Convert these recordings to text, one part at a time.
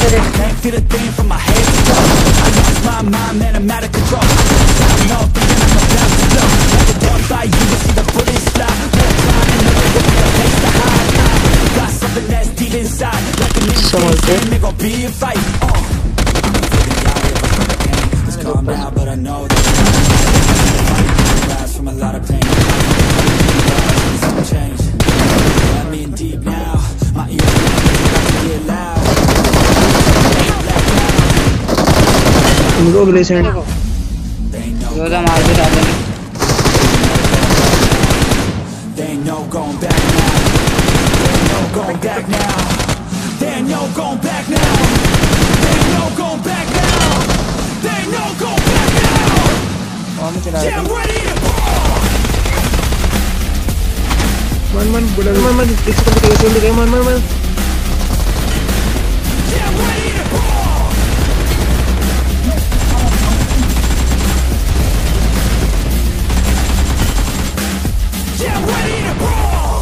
Can't feel a thing from my head to toe. I lost my mind, man, I'm out of control. I'm up and I'm about to blow. Like a one by you, you see the bullets fly. More time and never will be a place to hide. Got something that's deep inside. Like an instinct, and there gon' be a fight. I'm feeling the eye of a hurricane. It's calm now, but I know that I'm rise from a lot of pain. Something changed. I'm in deep now. My ears about to get loud. इनको ग्लेसेंट जो तो मार के डालेंगे They ain't no going back now. They ain't no going back now. They ain't no going back now. They ain't no going back now. They ain't no going back now. Get ready to ball. Man, man. Get ready to ball. Get ready to brawl!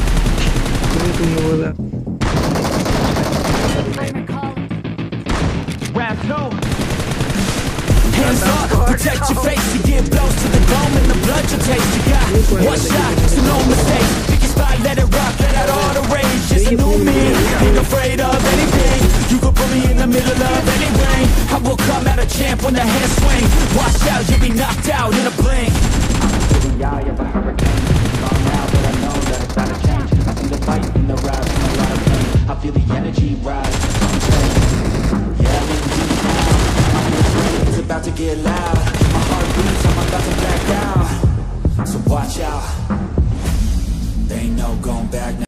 Round two. Hands up, protect your face. You get blows to the dome and the blood you taste. You got one shot, so no mistakes. Pick your spot, let it rock, let out all the rage. Just a new me, ain't afraid of anything. You could put me in the middle of any rain. I will come out a champ when the hands swing. Watch out, you'll be knocked out in a blink. The eye of a hurricane. Calm now, but I know that it's gotta change. I see the fight and the rise from a lot of pain. I feel the energy rise. Yeah, I'm in deep now. My feelings, it's about to get loud. My heart beats, I'm about to back down. So watch out. They ain't no going back now.